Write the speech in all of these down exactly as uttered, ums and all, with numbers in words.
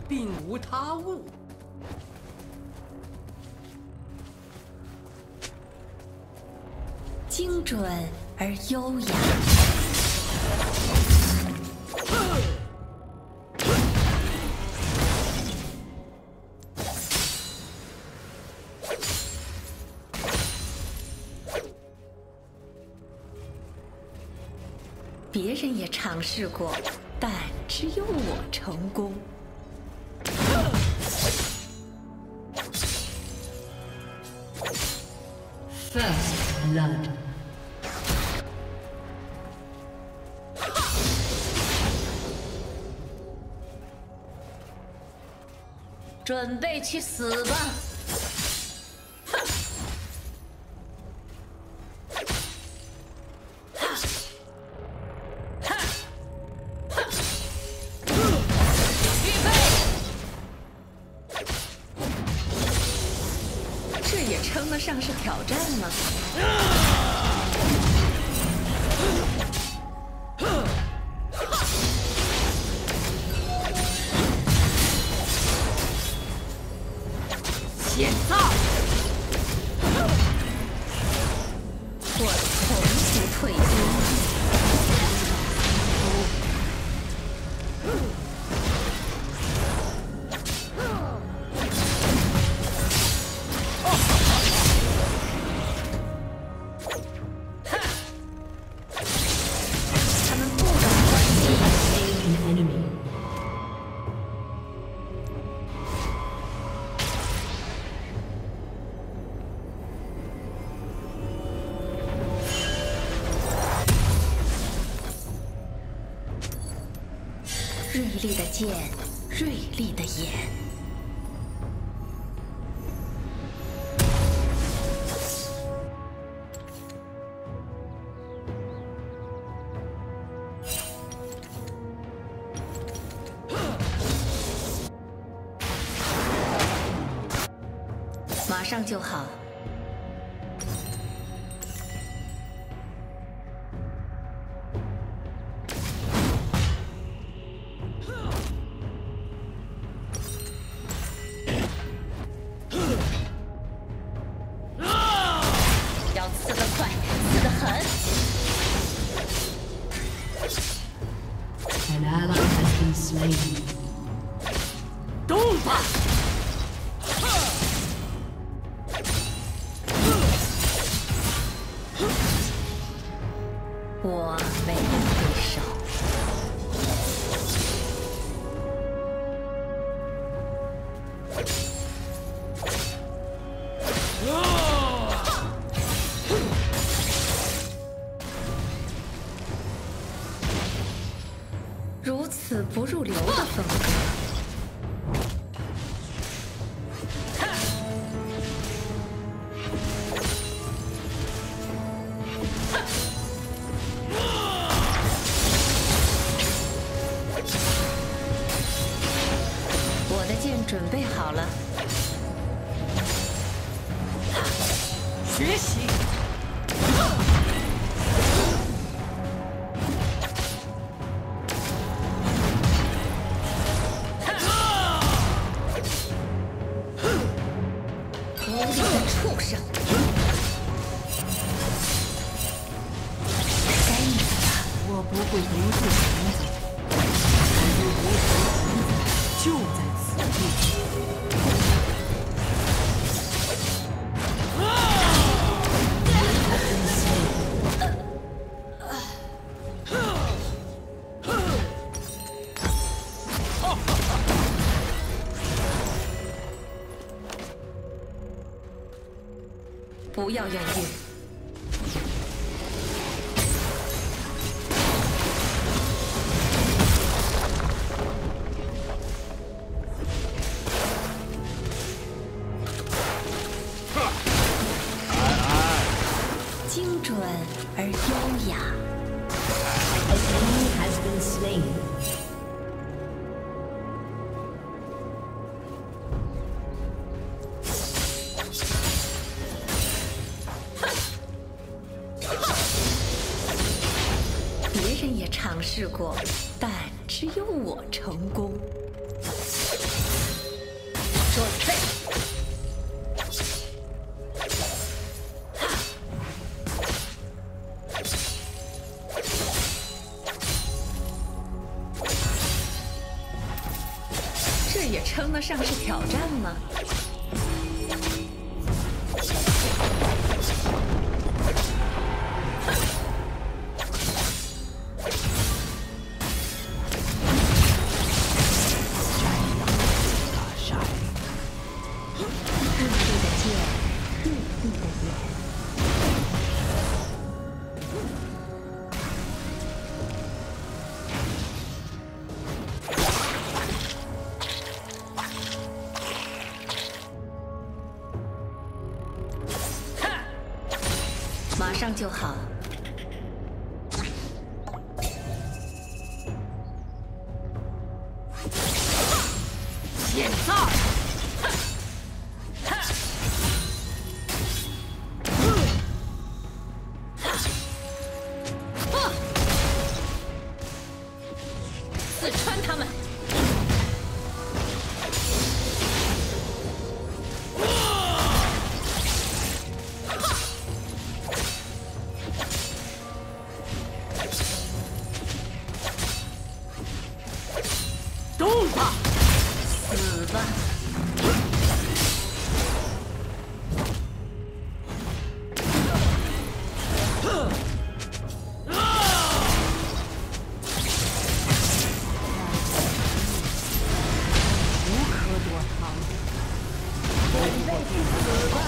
并无他物。 精准而优雅。别人也尝试过，但只有我成功。 First blood. 准备去死吧！这也称得上是挑战吗？ 现在， 我从不退兵。他们不懂关系。 An enemy. 锐利的剑，锐利的眼。马上就好。要刺得快，刺得狠。 An ally has been slain. 动吧！ 我没有对手。如此不入流的风格。我的剑准备好了。 学习。 无力的畜生！该你的了。 我不会独自行走，我如无头童子就在此地。 不要犹豫。精准而优雅。 An enemy has been slain. 别人也尝试过，但只有我成功。 准备。这也称得上是挑战吗？马上就好。 现在， 刺穿他们。 动吧！ 死吧！ 无可躲藏。 死吧！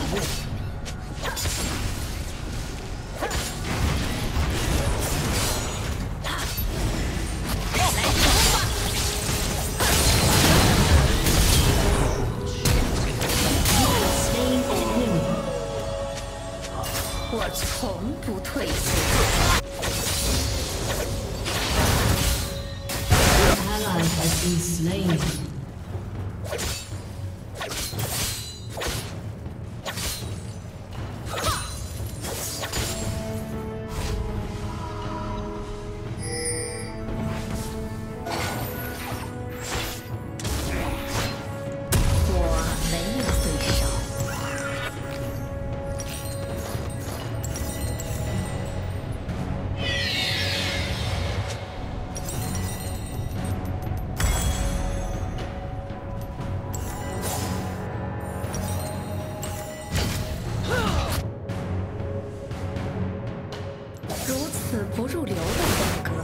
我从不退缩。 An ally has been slain. 我没有对手。如此不入流的风格。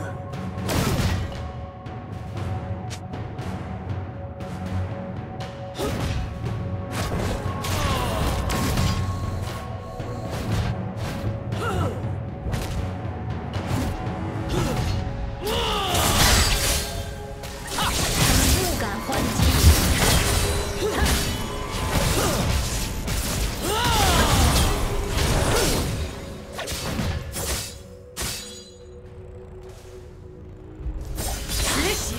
不敢还击。 学习，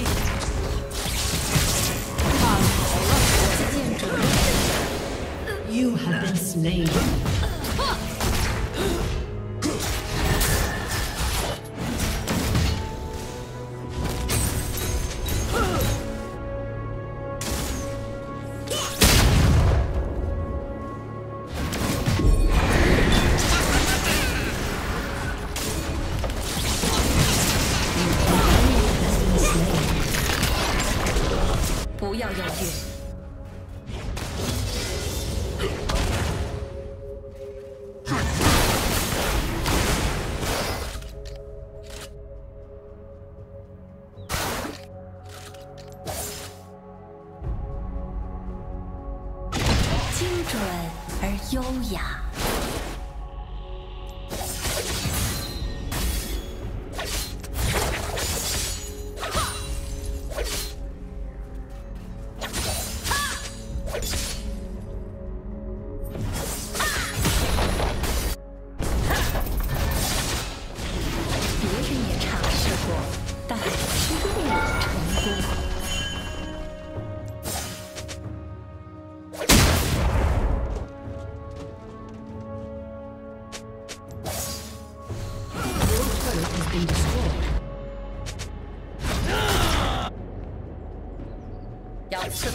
见准备。 You have been slain. 不要犹豫。精准而优雅。别人也尝试过，但只有我成功。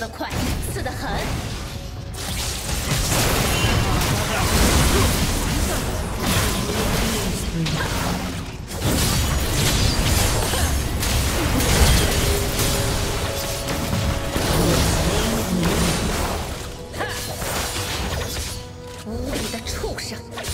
快，刺得很。无理的畜生！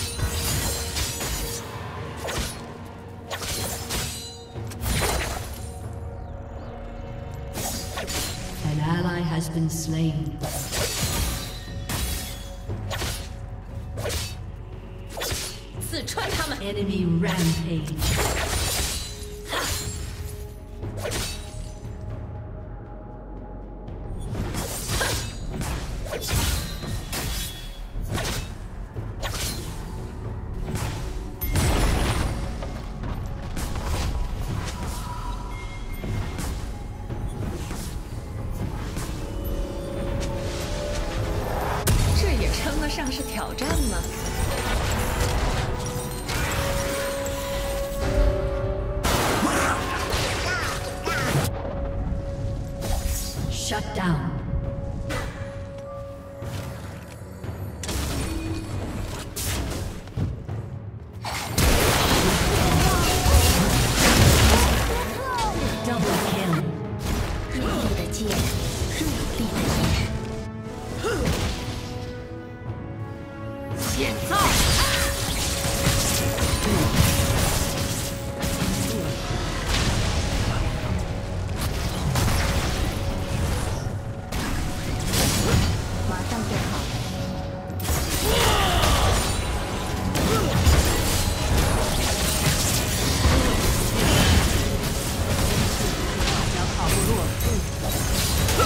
An ally has been slain. 刺穿他们！ Enemy rampage. 这也称得上是挑战吗？ Shut down. Double kill. 锐利的剑，锐利的眼。 建造。 马上就好。 小跑不落后。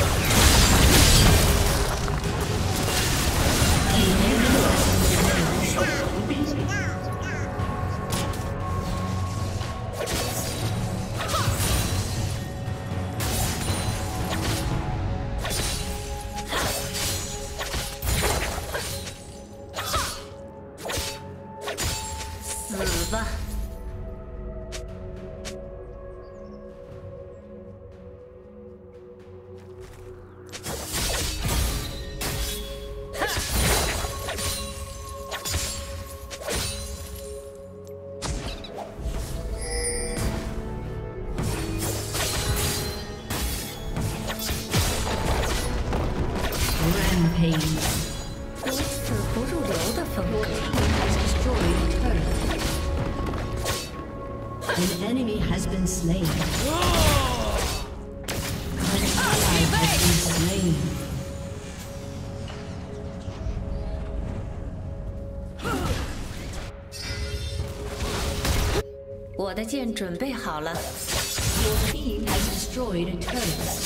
死吧！ Rampage. 如此不入流的风格， Has destroyed a turret. An enemy has been slain. An ally has been slain. 我的剑准备好了。 Your team has destroyed a turret.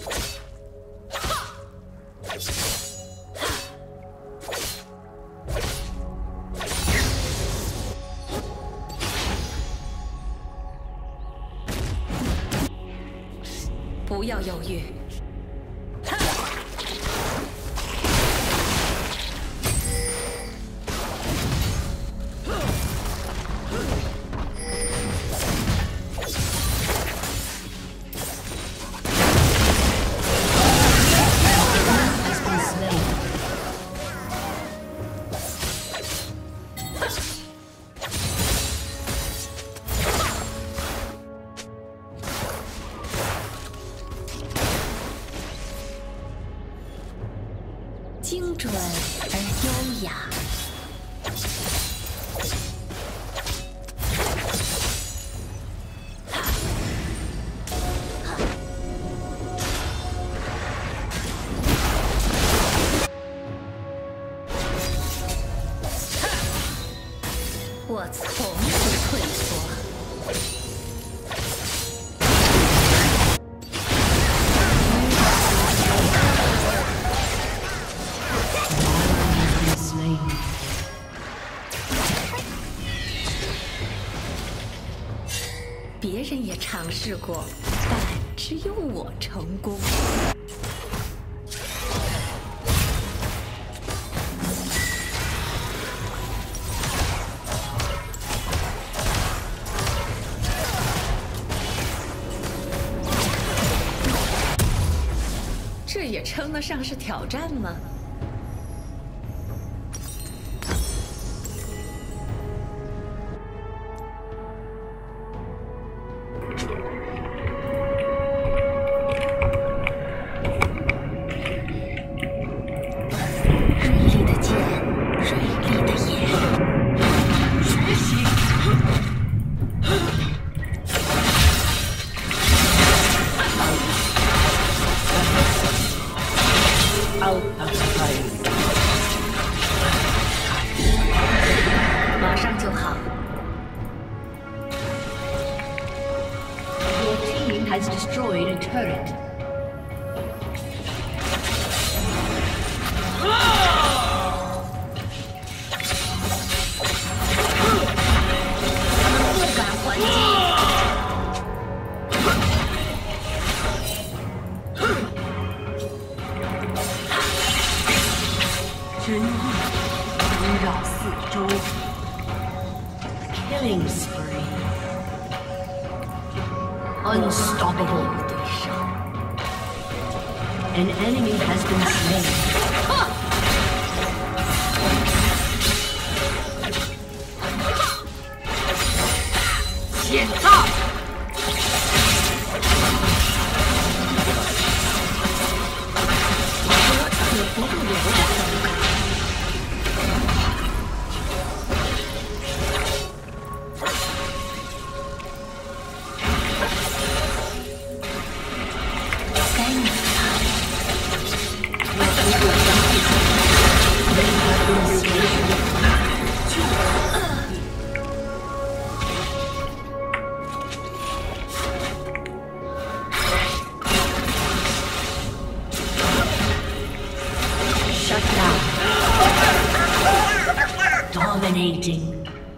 不要犹豫。 Has been slain. 精准而优雅。我从不退缩。 Slain. 别人也尝试过，但只有我成功。这也称得上是挑战吗？锐利的剑，锐利的眼。 学习。 马上就好。 Your team has destroyed a turret. 不敢还击。 真意围绕四周。Killing spree. Unstoppable. An enemy has been slain. 践踏！ 忍不住有点伤感。该你 Shut down. Dominating.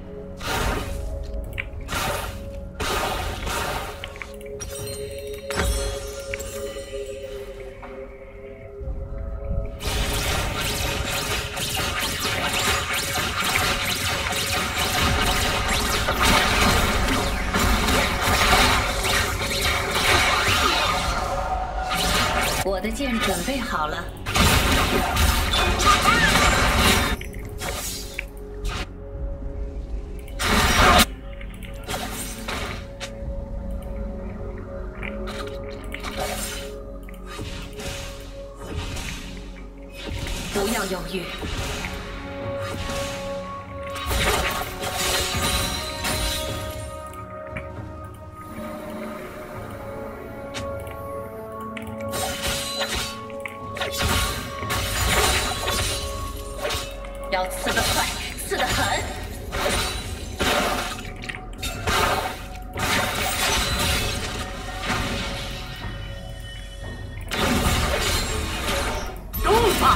我的剑准备好了。不要犹豫。要刺得快，刺得狠。 动吧！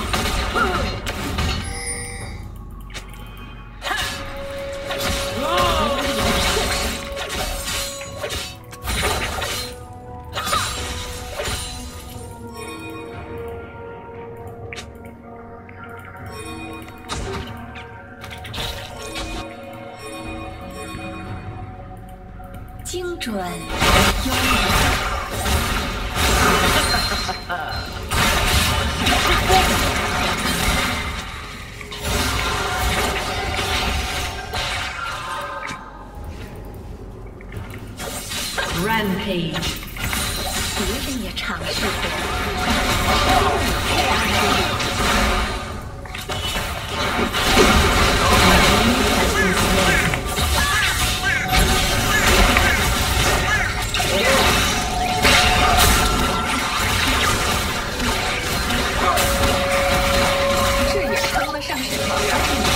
精准而优雅。 Rampage. 别人也尝试过。这也称得上是挑战吗？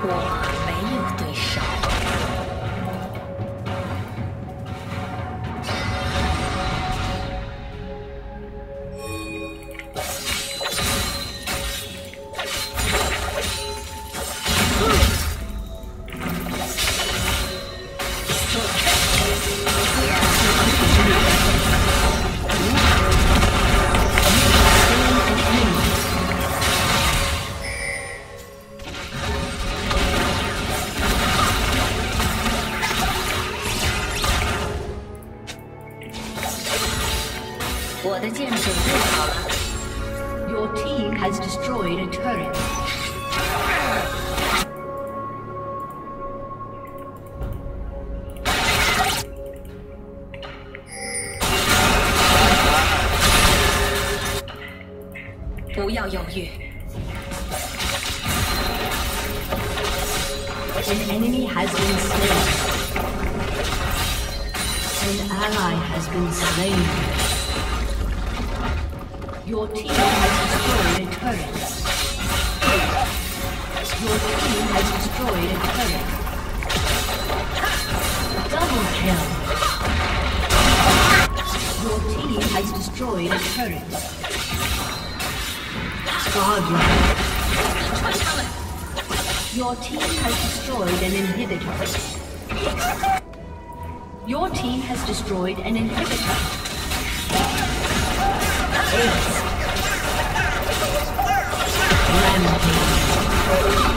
我没有对手。我的剑准备好了。 Your team has destroyed a turret. 不要犹豫。 An enemy has been slain. An ally has been slain. Your team has destroyed a turret. Your team has destroyed a turret. Double kill. Your team has destroyed a turret. Godlike. Your team has destroyed an inhibitor. Your team has destroyed an inhibitor. Ace. Rampage.